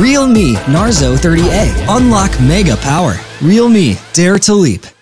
Realme Narzo 30A. Unlock mega power. Realme, dare to leap.